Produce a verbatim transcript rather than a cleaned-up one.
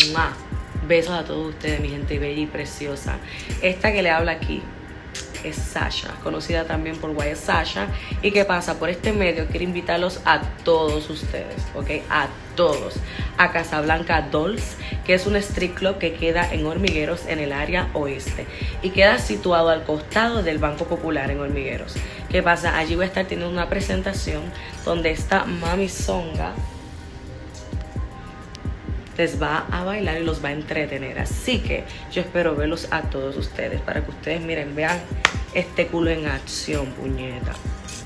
¡Mua! Besos a todos ustedes, mi gente bella y preciosa. Esta que le habla aquí es Sasha, conocida también por Why Sasha. ¿Y qué pasa? Por este medio quiero invitarlos a todos ustedes, ¿ok? A todos a Casablanca Dolls, que es un street club que queda en Hormigueros, en el área oeste, y queda situado al costado del Banco Popular en Hormigueros. ¿Qué pasa? Allí voy a estar teniendo una presentación donde esta Mami Zonga les va a bailar y los va a entretener. Así que yo espero verlos a todos ustedes para que ustedes miren, vean este culo en acción, puñeta.